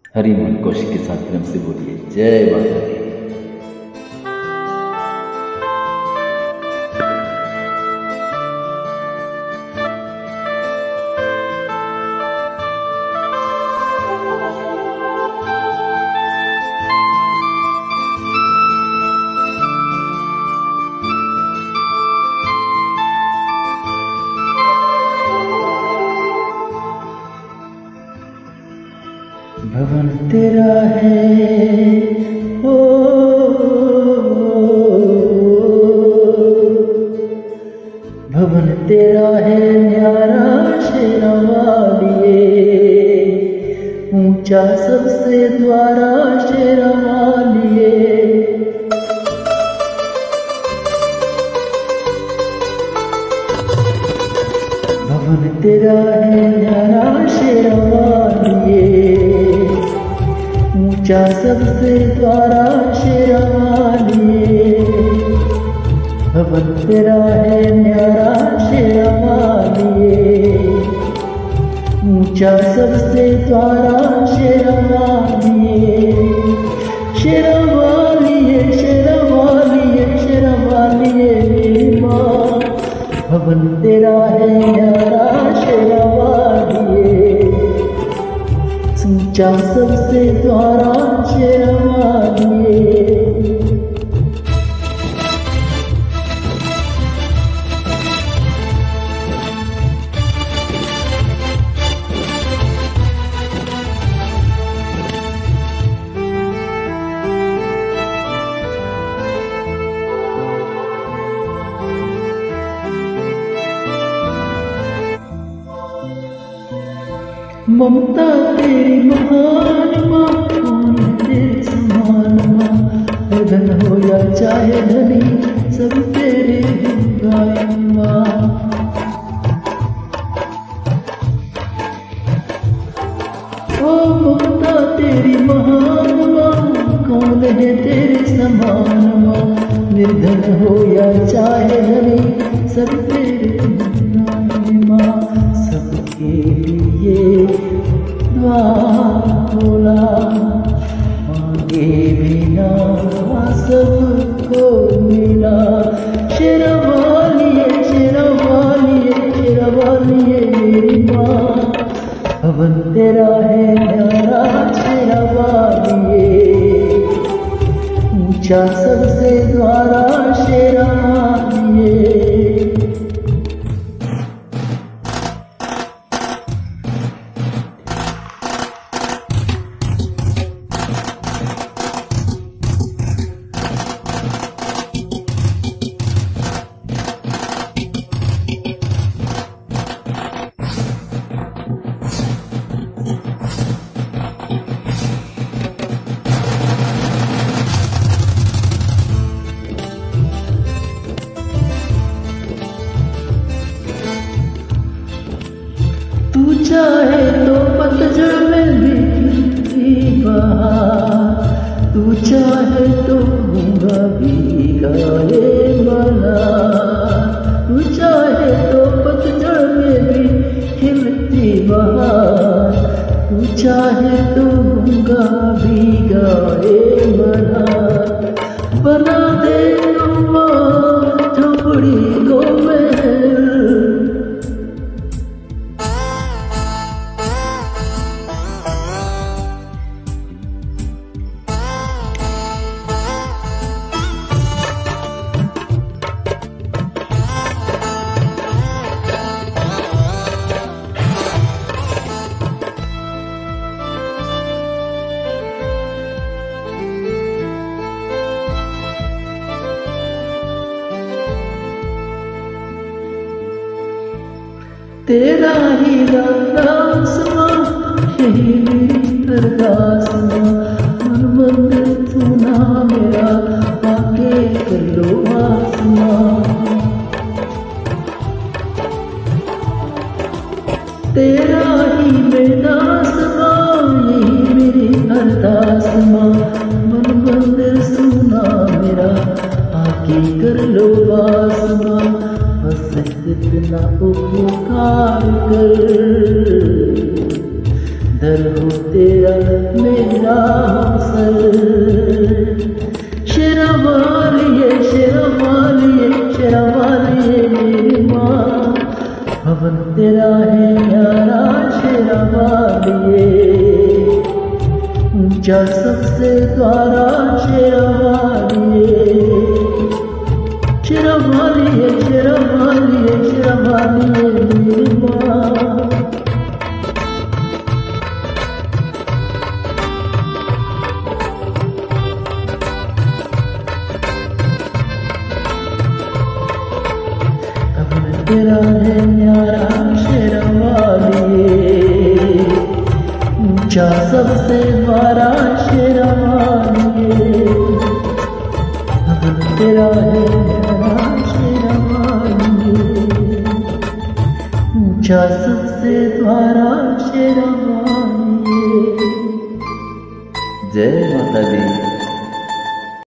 हरिमन कौशिक के साथ प्रेम से बोलिए जय माता दी। भवन तेरा है हो, भवन तेरा है न्यारा शेरा वालिए, ऊंचा सबसे द्वारा शेरा वालिए। भवन तेरा है न्यारा शेरा वालिए, ऊंचा सबसे द्वारा शेरा वालिए। भवन तेरा है न्यारा शेरा वालिए, ऊंचा सबसे द्वारा शेरा वालिए। शेरा वालिए शेरा वालिए शेरा वालिए मेरी माँ, भवन तेरा है न्यारा शेरा वालिए, ऊंचा सबसे द्वारा शेरा वालिए। ममता तेरी महान माँ, कौन तेरे समान माँ, धन हो या चाहे धनी सब तेरे गाय माँ। ओ ममता तेरी महान माँ, कौन है तेरे समान माँ, निर्धन हो या चाहे धनी सब तेरे गाय माँ। सबके लिए खोला मांगे बिना सबको मिला। शेरा वालिए शेरा वालिए शेरा वालिए मेरी माँ, भवन तेरा है न्यारा शेरा वालिए, ऊंचा सबसे द्वारा शेरा वालिए। तू चाहे तो पतझड़ में भी खिलती बहार, तू चाहे तो गूंगा भी गाए मना। तू चाहे तो पतझड़ में भी खिलती बहार, तू चाहे तो गूंगा भी गाए मना। बना दे झोपड़ी को महल, तेरा ही दास माँ, यही मेरी अरदास माँ। मन मंदिर सुना मेरा, आके कर लो वास माँ। तेरा ही बेदास माँ, यही मेरी अरदास माँ। मन मंदिर सुना मेरा, आके कर लो वास माँ। बस इतना उपकार कर, दर हो तेरा तेरा मेरा सर। शेरावालिए शेरावालिए शेरावालिए मेरी माँ, भवन तेरा है न्यारा शेरावालिए। ऊंचा सबसे द्वारा शेरावालिए, शेरावालिए शेरावालिए शेरावालिए मेरी माँ। तेरा है न्यारा शेरावालिए, ऊंचा सबसे द्वारा शेरावालिए। तेरा है न्यारा शेरावालिए, ऊंचा सबसे द्वारा शेरावालिए। जय माता दी।